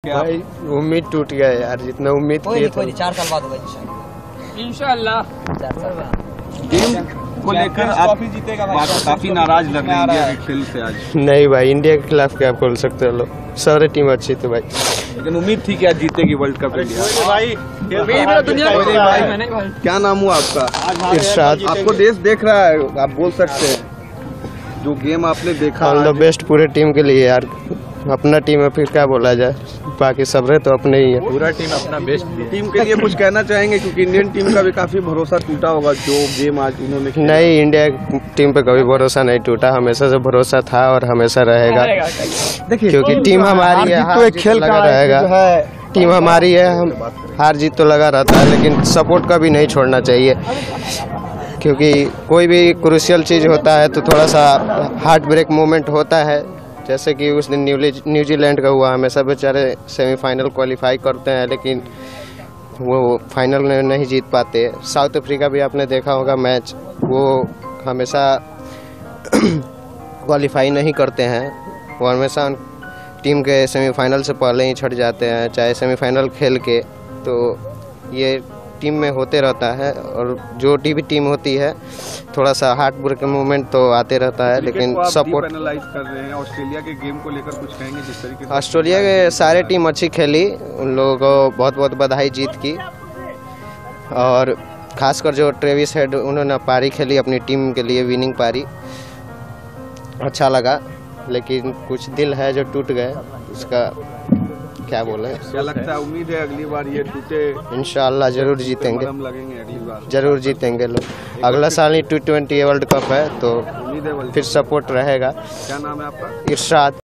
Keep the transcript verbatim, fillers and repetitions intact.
के आप? भाई उम्मीद टूट गया यार, जितना उम्मीद कोई किए नहीं, कोई नहीं, चार साल बाद होगा इंशाल्लाह। चार साल बाद। गेम को लेकर आप काफी नाराज लग रहे हैं इंडिया के खेल से आज। नहीं भाई, इंडिया के खिलाफ क्या बोल सकते हो लोग, सारे टीम अच्छी थी भाई, लेकिन उम्मीद थी कि आज जीतेगी वर्ल्ड कप इंडिया। भाई क्या नाम हुआ आपका? इरशाद। आपको देश देख रहा है, आप बोल सकते हैं जो गेम आपने देखा। ऑल द बेस्ट पूरे टीम के लिए यार, अपना टीम है फिर क्या बोला जाए, बाकी सब रहे तो अपने ही है। पूरा टीम अपना बेस्ट टीम के लिए कुछ कहना चाहेंगे, क्योंकि इंडियन टीम का भी काफी भरोसा टूटा होगा जो गेम आज उन्होंने खेला। नहीं, इंडिया टीम पे कभी भरोसा नहीं टूटा, हमेशा से भरोसा था और हमेशा रहेगा, क्योंकि टीम हमारी है, हार जीत तो लगा रहेगा, टीम हमारी है, हम हार जीत तो लगा रहता है, लेकिन सपोर्ट कभी नहीं छोड़ना चाहिए, क्योंकि कोई भी क्रूशियल चीज़ होता है तो थोड़ा सा हार्ट ब्रेक मोमेंट होता है, जैसे कि उस दिन न्यूजीलैंड का हुआ, हमेशा बेचारे सेमीफाइनल क्वालिफाई करते हैं लेकिन वो फाइनल में नहीं जीत पाते। साउथ अफ्रीका भी आपने देखा होगा मैच, वो हमेशा क्वालिफाई नहीं करते हैं, वो हमेशा टीम के सेमीफाइनल से पहले ही छट जाते हैं, चाहे सेमीफाइनल खेल के, तो ये टीम में होते रहता है, और जो टी भी टीम होती है थोड़ा सा हार्ट ब्रेक मोमेंट तो आते रहता है, लेकिन सपोर्ट एनालाइज कर रहे हैं। ऑस्ट्रेलिया के गेम को लेकर कुछ कहेंगे जिस तरीके से? ऑस्ट्रेलिया के सारे टीम अच्छी खेली, उन लोगों को बहुत बहुत बधाई जीत की, और खासकर जो ट्रेविस हेड उन्होंने पारी खेली अपनी टीम के लिए, विनिंग पारी, अच्छा लगा, लेकिन कुछ दिल है जो टूट गए, उसका क्या बोले। क्या लगता है, उम्मीद है अगली बार ये टूटे? इंशाल्लाह जरूर जीतेंगे, लगेंगे अगली बार, जरूर जीतेंगे लोग। अगला साल ही टी ट्वेंटी वर्ल्ड कप है तो उम्मीद है फिर सपोर्ट रहेगा। क्या नाम है आपका? इरशाद।